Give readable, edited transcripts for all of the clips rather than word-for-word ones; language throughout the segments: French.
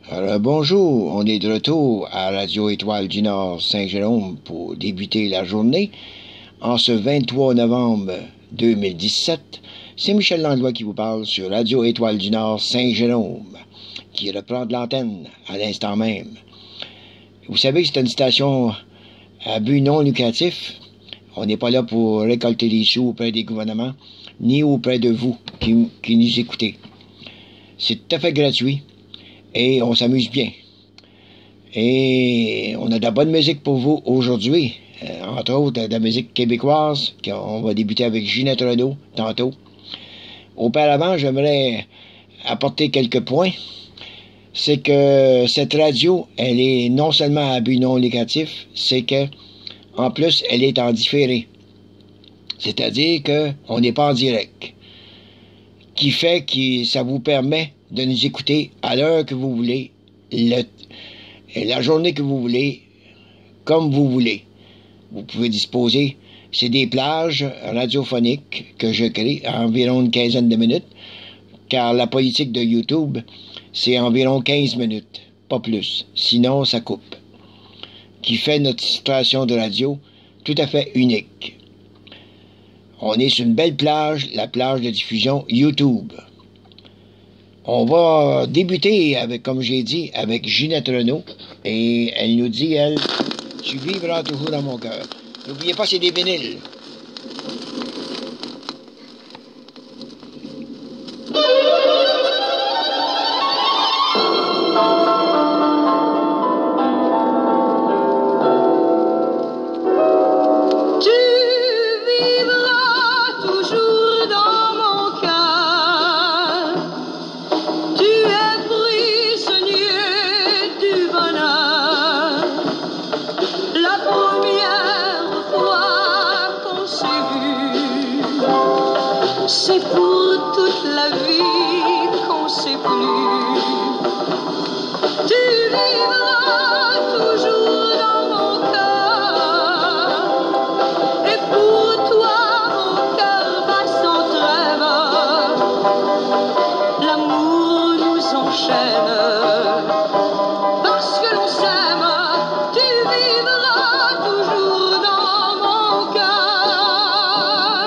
Alors, bonjour, on est de retour à Radio Étoile du Nord Saint-Jérôme pour débuter la journée. En ce 23 novembre 2017, c'est Michel Langlois qui vous parle sur Radio Étoile du Nord Saint-Jérôme, qui reprend de l'antenne à l'instant même. Vous savez que c'est une station à but non lucratif. On n'est pas là pour récolter des sous auprès des gouvernements, ni auprès de vous qui nous écoutez. C'est tout à fait gratuit. Et on s'amuse bien. Et on a de la bonne musique pour vous aujourd'hui. Entre autres, de la musique québécoise. On va débuter avec Ginette Renault tantôt. Auparavant, j'aimerais apporter quelques points. C'est que cette radio, elle est non seulement à but non lucratif, c'est que, en plus, elle est en différé. C'est-à-dire qu'on n'est pas en direct. Qui fait que ça vous permet de nous écouter à l'heure que vous voulez, la journée que vous voulez, comme vous voulez. Vous pouvez disposer, c'est des plages radiophoniques que je crée à environ une quinzaine de minutes, car la politique de YouTube, c'est environ 15 minutes, pas plus. Sinon, ça coupe. Qui fait notre station de radio tout à fait unique. On est sur une belle plage, la plage de diffusion YouTube. On va débuter avec, comme j'ai dit, avec Ginette Renault. Et elle nous dit, elle, tu vivras toujours dans mon cœur. N'oubliez pas, c'est des vinyles. C'est pour toute la vie qu'on sait plus. Tu vivras toujours dans mon cœur. Et pour toi, mon cœur bat sans trêve. L'amour nous enchaîne. Parce que l'on s'aime, tu vivras toujours dans mon cœur.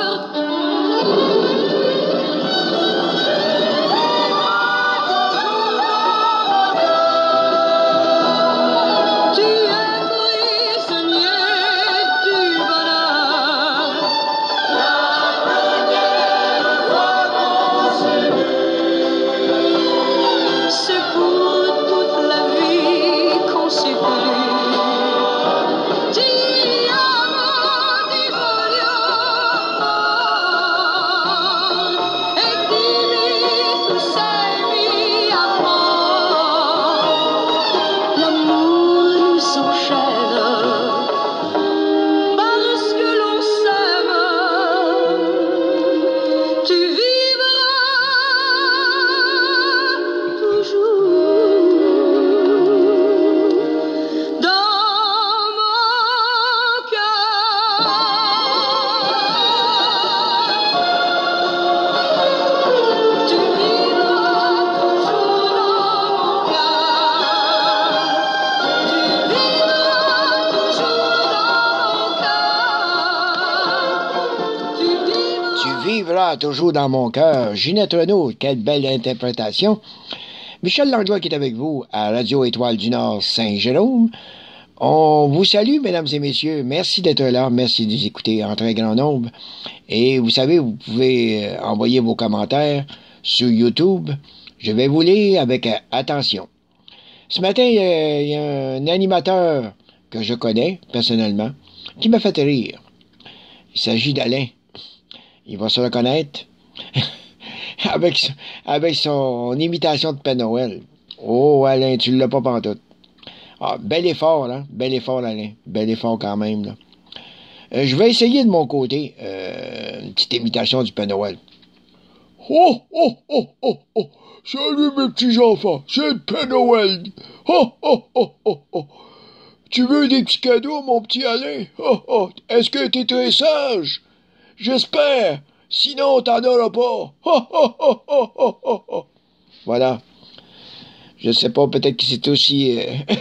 Vivra toujours dans mon cœur. Ginette Renault, quelle belle interprétation. Michel Langlois qui est avec vous à Radio Étoile du Nord Saint-Jérôme. On vous salue, mesdames et messieurs. Merci d'être là. Merci de nous écouter en très grand nombre. Et vous savez, vous pouvez envoyer vos commentaires sur YouTube. Je vais vous lire avec attention. Ce matin, il y a un animateur que je connais personnellement qui m'a fait rire. Il s'agit d'Alain. Il va se reconnaître avec son imitation de Père Noël. Oh, Alain, tu l'as pas pantoute. Ah, bel effort, hein? Bel effort, Alain. Bel effort quand même, là. Je vais essayer de mon côté une petite imitation du Père Noël. Oh, oh, oh, oh, oh. Salut mes petits enfants, c'est le Père Noël. Oh, oh, oh, oh, oh. Tu veux des petits cadeaux, mon petit Alain? Oh, oh. Est-ce que t'es très sage? J'espère. Sinon, t'en auras pas. Oh, oh, oh, oh, oh, oh. Voilà. Je sais pas, peut-être que c'est aussi...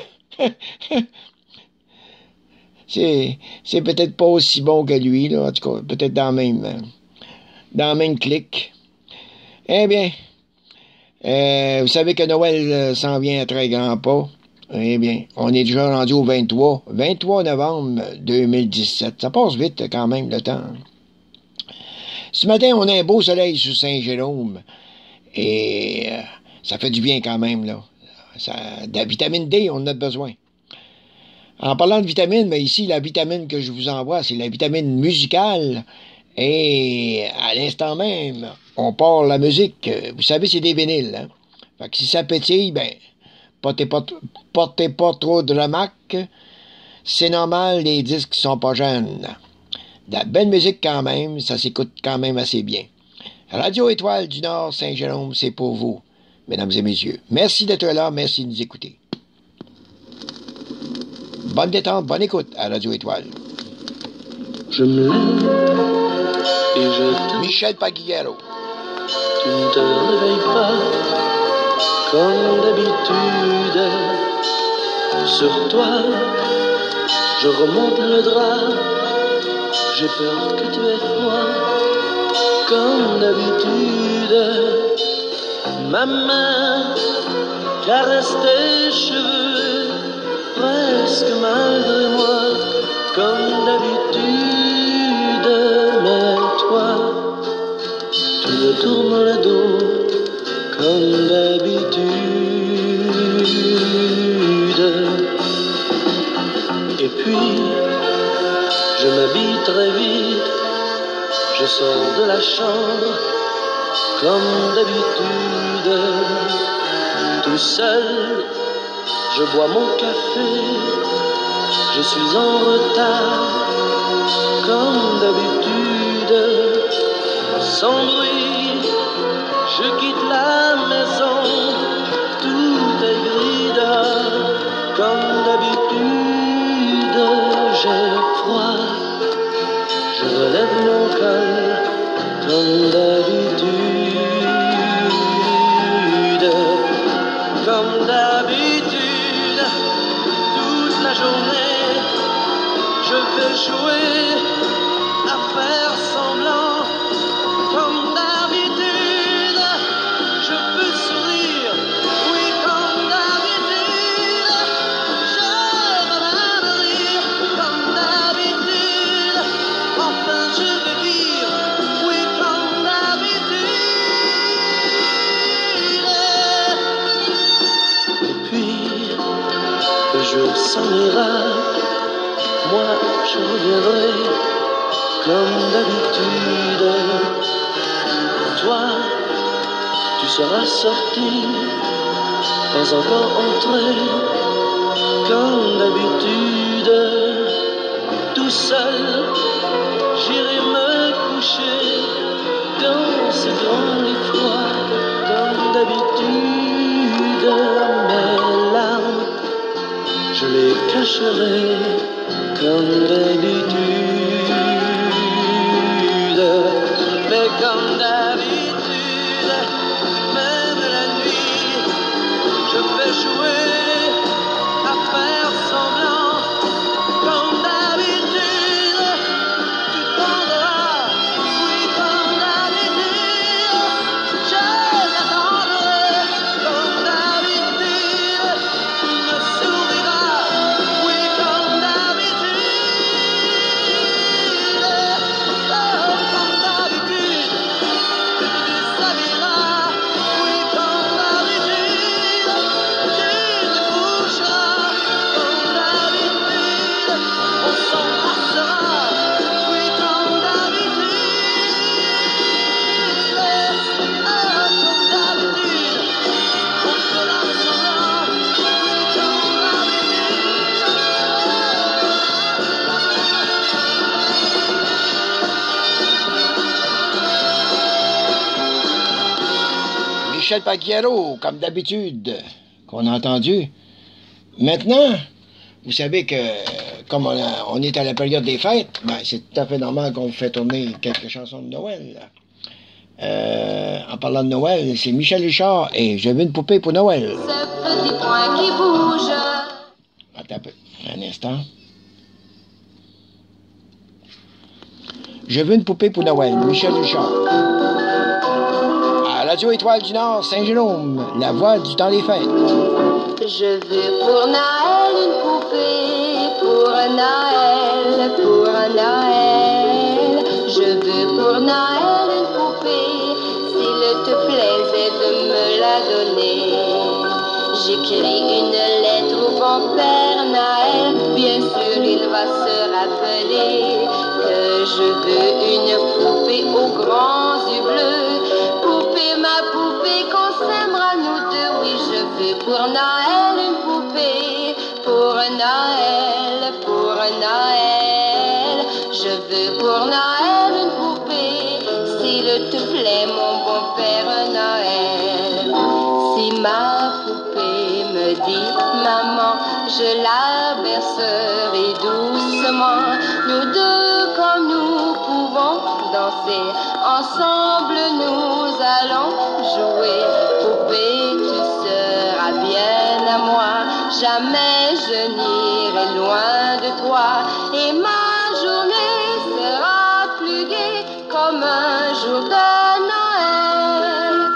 c'est peut-être pas aussi bon que lui, là, en tout cas, peut-être dans la même clique. Eh bien, vous savez que Noël s'en vient à très grands pas. Eh bien, on est déjà rendu au 23 novembre 2017. Ça passe vite quand même le temps. Ce matin, on a un beau soleil sur Saint-Jérôme. Et ça fait du bien quand même, là. De la vitamine D, on en a besoin. En parlant de vitamines, mais ici, la vitamine que je vous envoie, c'est la vitamine musicale. Et à l'instant même, on part la musique. Vous savez, c'est des vinyles. Hein? Fait que si ça pétille, ben, portez pas trop de remarques. C'est normal, les disques sont pas jeunes. De la belle musique quand même, ça s'écoute quand même assez bien. Radio Étoile du Nord, Saint-Jérôme, c'est pour vous, mesdames et messieurs. Merci d'être là, merci de nous écouter. Bonne détente, bonne écoute à Radio Étoile. Je me lève et je te... Michel Pagliaro. Tu ne te réveilles pas comme d'habitude. Sur toi, je remonte le drap. J'ai peur que tu aies froid comme d'habitude. Ma main caresse tes cheveux presque malgré moi comme d'habitude. Mais toi, tu me tournes le dos comme d'habitude. Et puis, je m'habille très vite, je sors de la chambre comme d'habitude. Tout seul, je bois mon café, je suis en retard comme d'habitude. Sans bruit, je quitte la maison, tout est gris dehors comme d'habitude. J'ai froid, je relève mon col comme d'habitude. Comme d'habitude, toute la journée, je vais jouer à faire semblant. Comme d'habitude, je peux sourire, oui comme d'habitude, je vais rire comme d'habitude, enfin je vais vivre, oui comme d'habitude. Et puis, le jour s'en ira, moi je reviendrai comme d'habitude. Toi, tu seras sorti, pas encore entré, comme d'habitude. Tout seul, j'irai me coucher dans ce grand lit froid, comme d'habitude. Mes larmes, je les cacherai, comme d'habitude. Mais comme d'habitude, même la nuit, je vais jouer à faire semblant. Comme d'habitude, tu t'endras, oui comme d'habitude, je t'attendrai. Comme d'habitude, tu me souriras, oui comme d'habitude. Comme d'habitude, tu te déshabilleras, oui comme d'habitude, tu te coucheras, comme d'habitude, on s'embrassera, oui comme d'habitude, comme d'habitude, on fera semblant, oui comme Michel Pagliaro, comme d'habitude, qu'on a entendu. Maintenant, vous savez que, comme on est à la période des fêtes, ben, c'est tout à fait normal qu'on vous fait tourner quelques chansons de Noël. En parlant de Noël, c'est Michel Richard et je veux une poupée pour Noël. Ce petit point qui bouge. Attends un peu, un instant. Je veux une poupée pour Noël, Michel Richard. À Radio Étoile du Nord, Saint-Jérôme, la voix du temps des fêtes. Je veux pour Noël une poupée, pour Noël, pour Noël. Je veux pour Noël une poupée, s'il te plaisait de me la donner. J'écris une lettre au bon Père Noël, bien sûr il va se rappeler que je veux une poupée aux grands yeux bleus. Poupée, ma poupée, qu'on s'aimera nous deux, oui je veux pour Noël une poupée, pour Noël, pour Noël. Je veux pour Noël une poupée, s'il te plaît mon bon Père Noël. Si ma poupée me dit maman, je la bercerai doucement. Nous deux comme nous pouvons danser, ensemble nous allons jouer. Poupée, tu seras bien à moi, jamais je n'irai loin de toi. Et ma journée sera plus gaie comme un jour de Noël.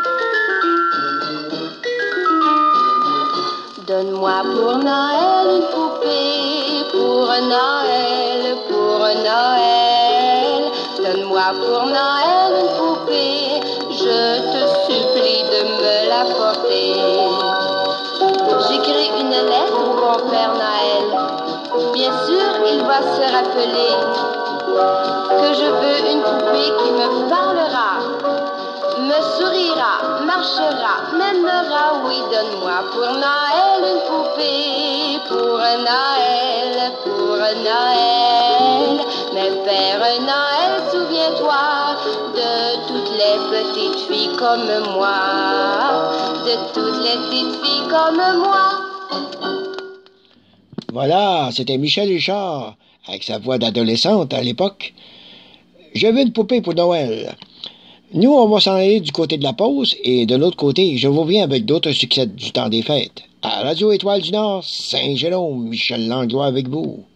Donne-moi pour Noël une poupée, pour Noël, pour Noël. Donne-moi pour Noël une poupée, je te supplie de me la porter. J'écris une lettre au bon Père Noël. Bien sûr, il va se rappeler que je veux une poupée qui me parlera, me sourira, marchera, m'aimera, oui, donne-moi pour Noël une poupée, pour Noël, pour Noël. Mais Père Noël, souviens-toi de toutes les petites filles comme moi, de toutes les petites filles comme moi. Voilà, c'était Michel Richard, avec sa voix d'adolescente à l'époque. Je veux une poupée pour Noël. Nous, on va s'en aller du côté de la pause, et de l'autre côté, je vous reviens avec d'autres succès du temps des fêtes. À Radio Étoile du Nord, Saint-Jérôme, Michel Langlois avec vous.